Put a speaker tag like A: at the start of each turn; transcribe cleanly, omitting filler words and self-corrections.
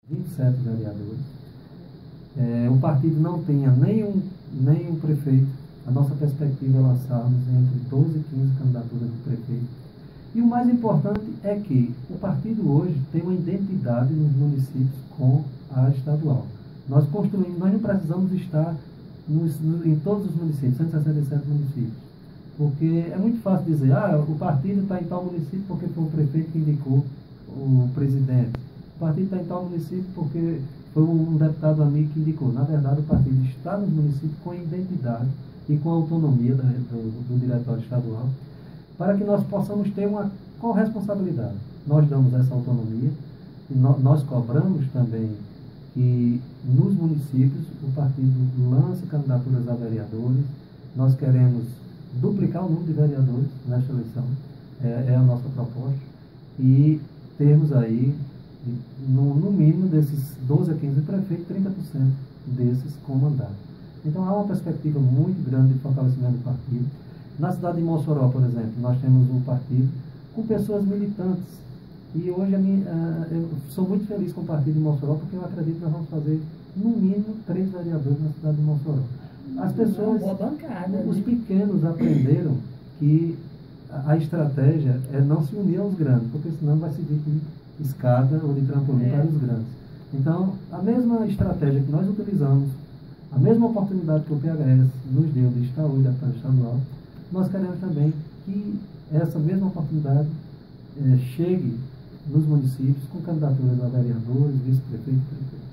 A: 27 vereadores. O partido não tenha nenhum prefeito. A nossa perspectiva é lançarmos entre 12 e 15 candidaturas de prefeito. E o mais importante é que o partido hoje tem uma identidade nos municípios com a estadual. Nós não precisamos estar em todos os municípios, 167 municípios. Porque é muito fácil dizer, o partido está em tal município porque foi o prefeito que indicou o presidente. O partido está em tal município porque foi um deputado amigo que indicou. Na verdade, o partido está nos municípios com a identidade e com a autonomia do diretório estadual, para que nós possamos ter uma corresponsabilidade. Nós damos essa autonomia e nós cobramos também que nos municípios o partido lance candidaturas a vereadores. Nós queremos duplicar o número de vereadores nesta eleição, é a nossa proposta, e termos aí, no mínimo desses 12 a 15 prefeitos, 30% desses com mandato. Então há uma perspectiva muito grande de fortalecimento do partido. Na cidade de Mossoró, por exemplo, nós temos um partido com pessoas militantes. E hoje eu sou muito feliz com o partido de Mossoró, porque eu acredito que nós vamos fazer, no mínimo, 3 vereadores na cidade de Mossoró. As pessoas, os pequenos aprenderam que a estratégia é não se unir aos grandes, porque senão vai seguir de escada ou de trampolim para os grandes. Então, a mesma estratégia que nós utilizamos, a mesma oportunidade que o PHS nos deu de estar hoje deputado estadual, nós queremos também que essa mesma oportunidade chegue nos municípios com candidaturas a vereadores, vice-prefeitos e prefeitos.